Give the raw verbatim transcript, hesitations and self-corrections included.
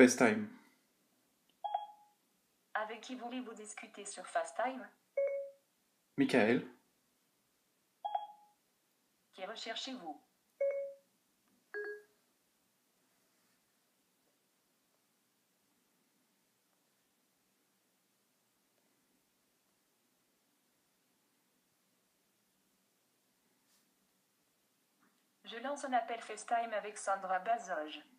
FaceTime. Avec qui voulez-vous discuter sur FaceTime? Michael. Qui recherchez-vous? Je lance un appel FaceTime avec Sandra Bazoge.